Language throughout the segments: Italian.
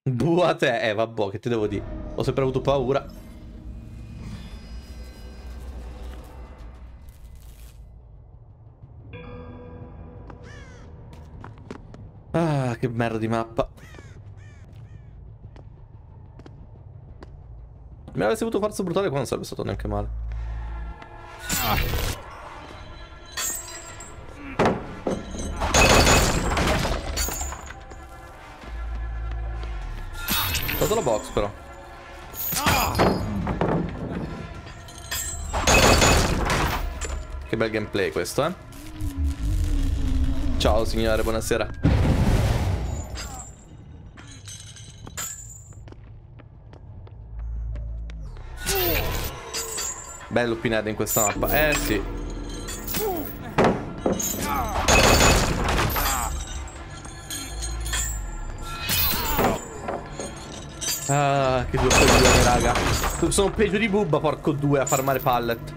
Bu a te. Vabbè, che ti devo dire? Ho sempre avuto paura. Ah, che merda di mappa. Mi avessi avuto forza brutale qua non sarebbe stato neanche male. Dato la box però. Che bel gameplay questo, eh. Ciao signore, buonasera. Bello Pinhead in questa mappa. Sì. Ah, che due coglioni, raga. Sono peggio di Bubba, porco due, a farmare pallet.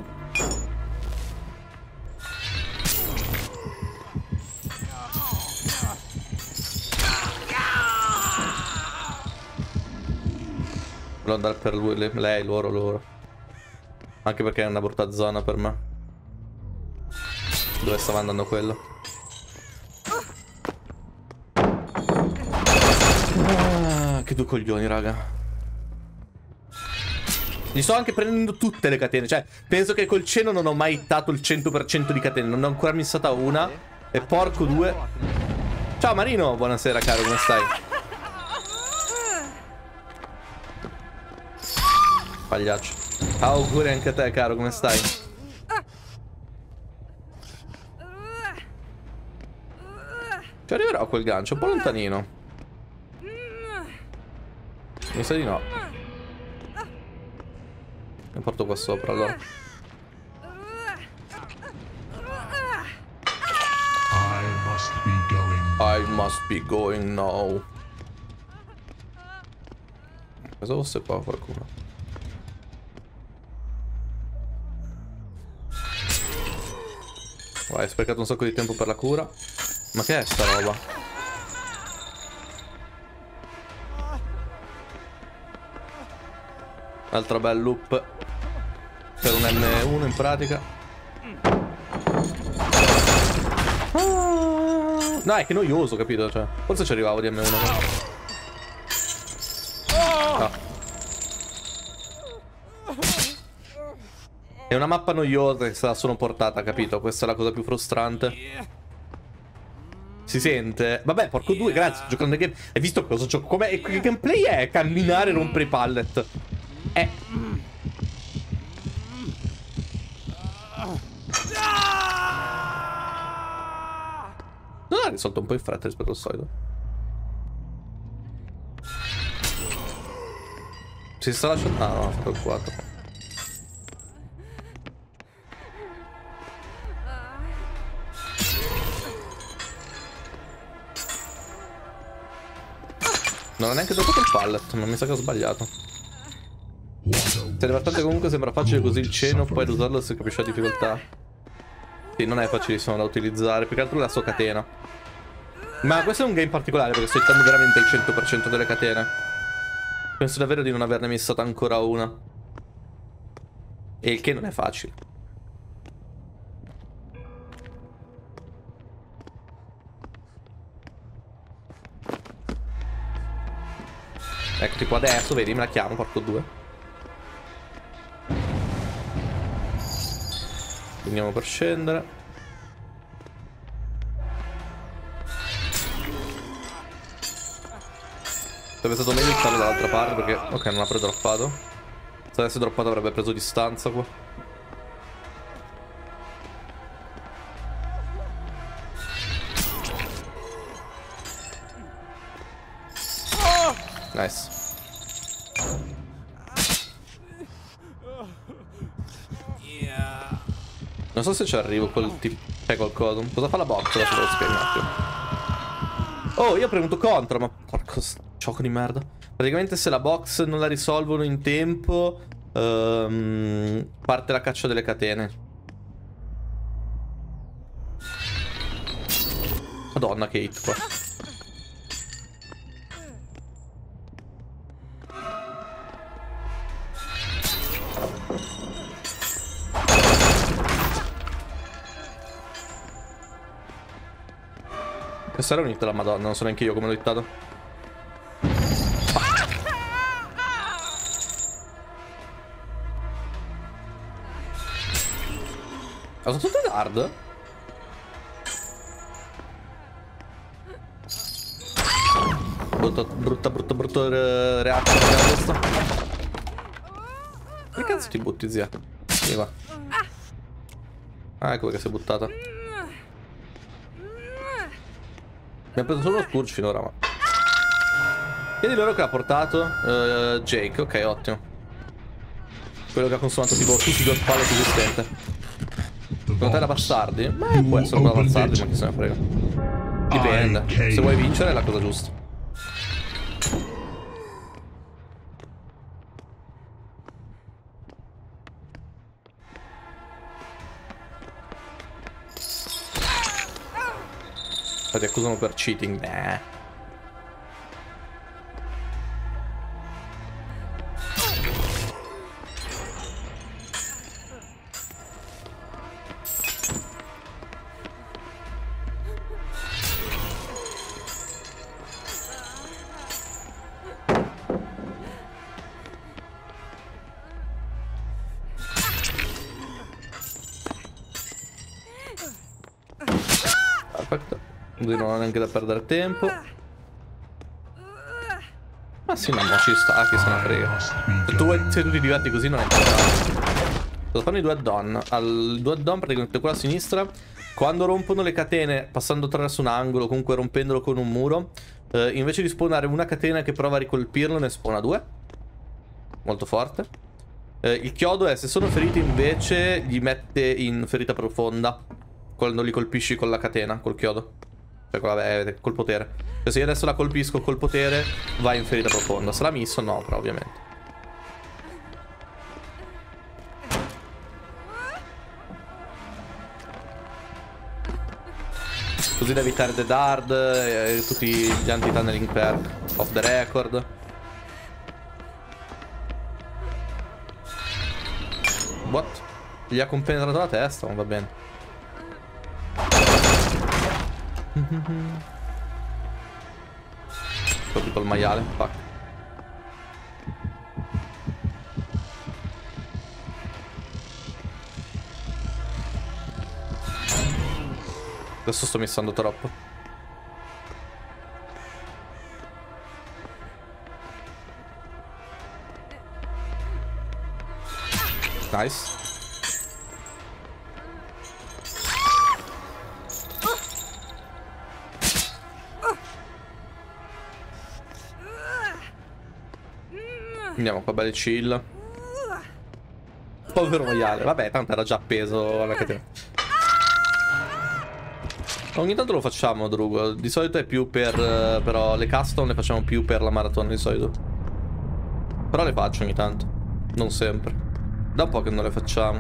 Volevo andare per lui, lei, loro. Anche perché è una brutta zona per me. Dove stava andando quello? Ah, che due coglioni, raga. Gli sto anche prendendo tutte le catene. Cioè, penso che col cielo non ho mai hittato il 100% di catene. Non ne ho ancora missata una. E porco due. Ciao Marino, buonasera caro, come stai? Pagliaccio. Auguri anche a te caro, come stai? Ci arriverò a quel gancio, un po' lontanino. Mi sa di no. Mi porto qua sopra allora. I must be going now. Cosa fosse qua qualcuno? Vai, hai sprecato un sacco di tempo per la cura. Ma che è sta roba? Altro bel loop per un M1 in pratica. No, è che noioso, capito? Cioè, forse ci arrivavo di M1. No. È una mappa noiosa che se la sono portata, capito? Questa è la cosa più frustrante. Si sente? Vabbè, porco due, grazie. Sto giocando game. Hai visto cosa gioco? Com'è? Che gameplay è? Camminare e rompere i pallet. Non ha risolto un po' in fretta rispetto al solito. Si sta lasciando... Ah, no, ha fatto il 4. Non ho neanche toccato il pallet, non mi sa che ho sbagliato. Se divertente comunque sembra facile così il cielo, poi ad usarlo si capisce la difficoltà. Sì, non è facilissimo da utilizzare, più che altro la sua catena. Ma questo è un game particolare perché sto hittando veramente il 100% delle catene. Penso davvero di non averne missata ancora una. E il che non è facile. Eccoti qua adesso, vedi, me la chiamo, porco due. Andiamo per scendere. Sarebbe stato meglio stare dall'altra parte perché... Ok, non ha pre-droppato. Se avesse droppato avrebbe preso distanza qua. Nice. Non so se ci arrivo col tipo. C'è qualcosa. Cosa fa la box? Adesso devo spiegare un attimo. Oh, io ho premuto contro, ma porco gioco di merda. Praticamente se la box non la risolvono in tempo, parte la caccia delle catene. Madonna che hit qua. Questa era un hit della Madonna, non so neanche io come l'ho hittato. Ha usato tutte hard? Brutto reaction da questo. Che cazzo ti butti, zia? Vieni va. Ah, ecco perché si è buttata. Mi ha preso solo uno scourge finora, ma... Chiedi loro che ha portato Jake, ok, ottimo. Quello che ha consumato tipo tutti i god pallet esistente. Secondo te la bastardi? Beh, può essere una bastardi, ma chi se ne frega. Dipende. Se vuoi vincere è la cosa giusta. Ti accusano per cheating. Nah. Perfetto. Così non ho neanche da perdere tempo. Ma sì, no, ma ci sta, chi se ne frega. Se tu ti diverti così non è importante. Devo fare i due add-on. Al due add-on praticamente quello a sinistra. Quando rompono le catene passando attraverso un angolo, comunque rompendolo con un muro, invece di spawnare una catena che prova a ricolpirlo, ne spawna due. Molto forte. Il chiodo è, se sono feriti invece, gli mette in ferita profonda quando li colpisci con la catena, col chiodo. Cioè col potere. Cioè se io adesso la colpisco col potere, va in ferita profonda. Se la misso no, però ovviamente. Così da evitare The Dard e tutti gli anti-tunneling perk off the record. What? Gli ha compenetrato la testa, non va bene. Tipo il maiale, fuck. Adesso sto missando troppo. Nice. Andiamo qua belli chill. Povero maiale. Vabbè, tanto era già appeso alla catena. Ogni tanto lo facciamo, Drugo. Di solito è più per... però le custom le facciamo più per la maratona di solito. Però le faccio ogni tanto. Non sempre. Da un po' che non le facciamo.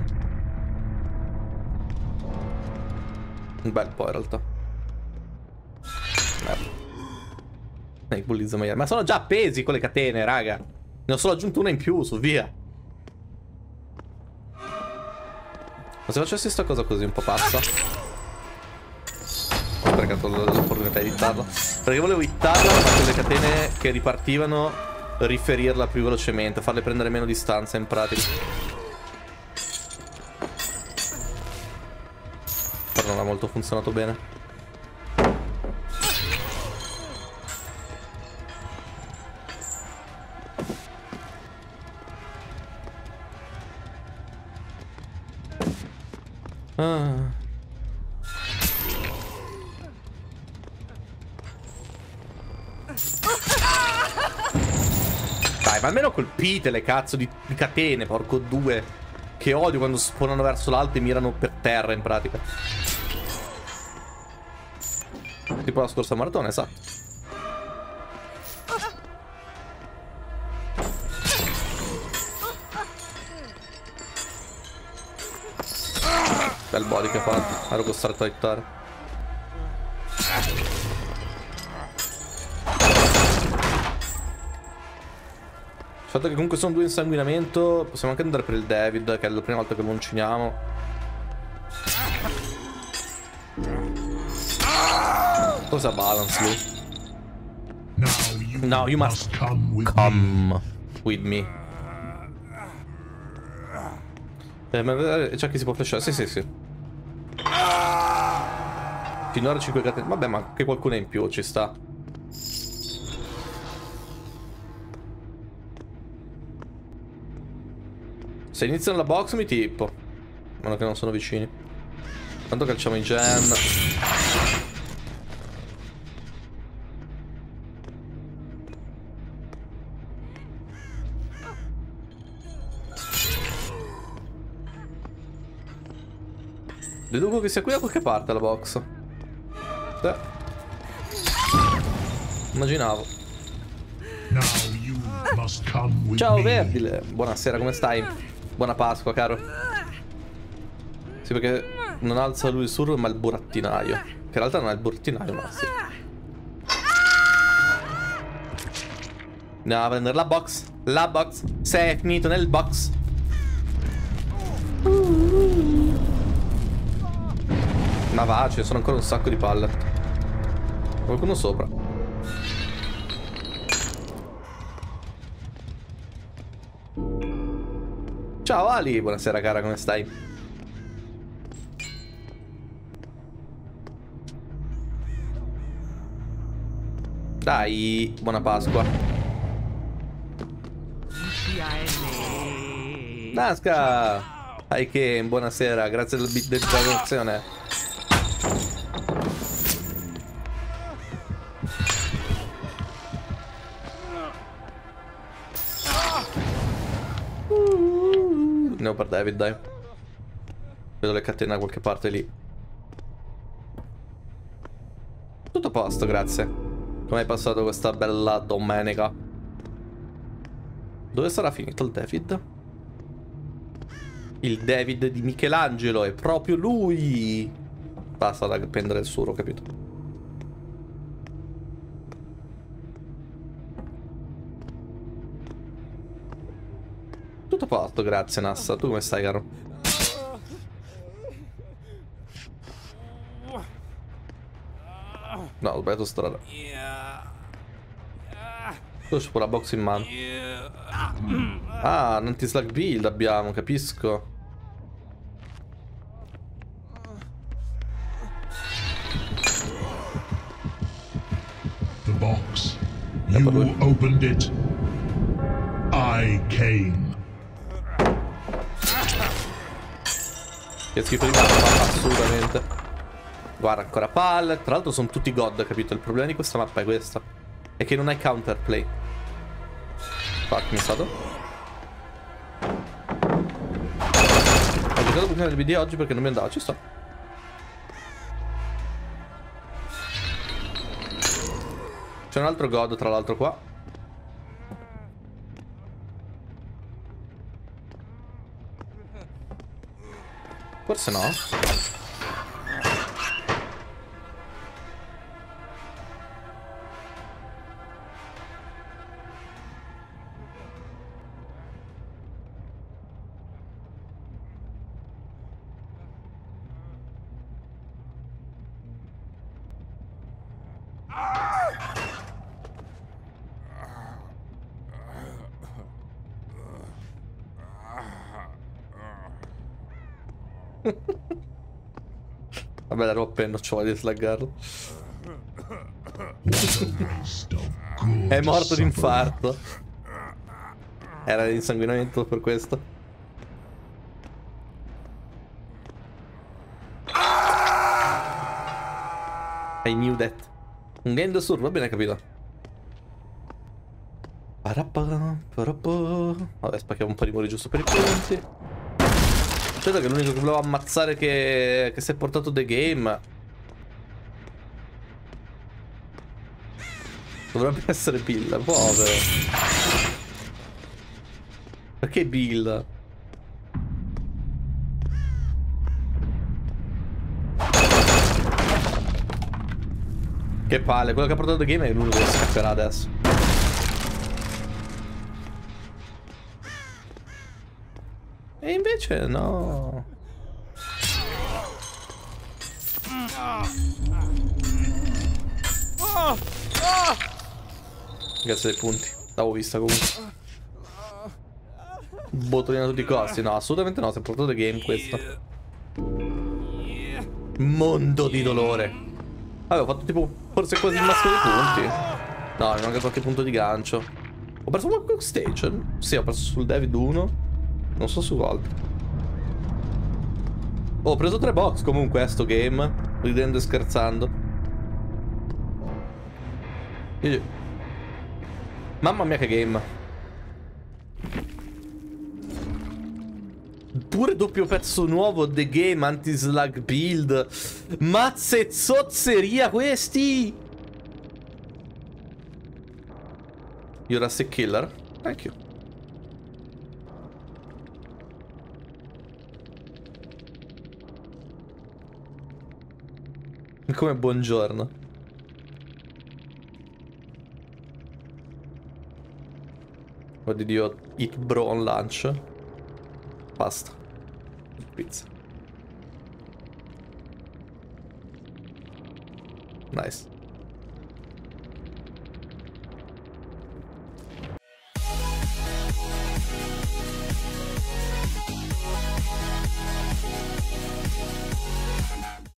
Un bel po' in realtà. Bullizza maiale. Ma sono già appesi con le catene, raga. Ne ho solo aggiunto una in più, su via. Ma se facessi sta cosa così un po' pazza. Ho sprecato l'opportunità di hittarla. Perché volevo hittarla, ma con le catene che ripartivano riferirla più velocemente, farle prendere meno distanza in pratica. Però non ha molto funzionato bene. Dai, ma almeno colpite le cazzo di catene, porco due. Che odio quando spawnano verso l'alto e mirano per terra in pratica. Tipo la scorsa maratona, sa. Bel body che ha fatto. Ero costretto a hittare. Il fatto che comunque sono due insanguinamento, possiamo anche andare per il David, che è la prima volta che lo unciniamo. Cosa balance lui? No, you must come with me. C'è chi si può flashare? Sì, sì, sì. Finora 5 catene. Vabbè, ma che qualcuno in più ci sta. Se iniziano la box mi tippo. A meno che non sono vicini. Tanto calciamo i gen. Deduco che sia qui da qualche parte la box. Immaginavo. Ciao Verdile. Buonasera, come stai? Buona Pasqua, caro. Sì, perché non alza lui il surro, ma il burattinaio. Che in realtà non è il burattinaio, ma sì. Andiamo a prendere la box. La box. Sei finito nel box. Ma va, ce ne sono ancora un sacco di pallet. Qualcuno sopra. Ciao Ali, buonasera cara, come stai? Dai, buona Pasqua. Nasca! Hai che buonasera, grazie del bit dell'introduzione. Andiamo per David, dai. Vedo le catene da qualche parte lì. Tutto a posto, grazie. Come hai passato questa bella domenica? Dove sarà finito il David? Il David di Michelangelo, è proprio lui! Basta da prendere il suo, capito? Tutto a posto, grazie Nassa. Tu come stai, caro? No, ho sbagliato strada. Tu c'è pure la box in mano. Ah, un anti-slug build abbiamo, capisco. The box. You opened it. I came. Che schifo di mappa, assolutamente. Guarda, ancora pallet. Tra l'altro sono tutti god, capito? Il problema di questa mappa è questo. È che non hai counterplay. Fuck, mi è stato. Ho giocato prima del video oggi perché non mi andava, ci sto. C'è un altro god tra l'altro qua. Forse no. Vabbè, ero appena, c'ho di slaggarlo. È morto di infarto. Era di insanguinamento per questo. I knew that. Un game da surf, va bene, capito. Vabbè, spacchiamo un po' di muri giusto per i punti. Certo che l'unico che volevo ammazzare che si è portato The Game dovrebbe essere Bill, povero. Perché Bill? Che palle, quello che ha portato The Game è l'unico che scapperà adesso. E invece no. Grazie dei punti. L'avevo vista comunque. Bottolina a tutti i costi. No, assolutamente no. Si è portato the game questo. Mondo di dolore. Avevo fatto tipo forse quasi il massimo dei punti. No, mi manca qualche punto di gancio. Ho perso qualche stage. Sì, ho perso sul David 1. Non so su altro. Oh, ho preso 3 box comunque sto game. Ridendo e scherzando. Mamma mia che game. Pure doppio pezzo nuovo, The Game, anti-slug build. Mazze zozzeria questi. Jurassic Killer. Thank you. Come buongiorno. What did you eat bro on lunch? Pasta. Pizza. Nice.